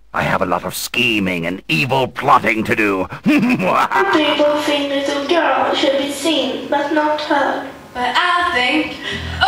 I have a lot of scheming and evil plotting to do. People think little girl should be seen, but not heard. But I think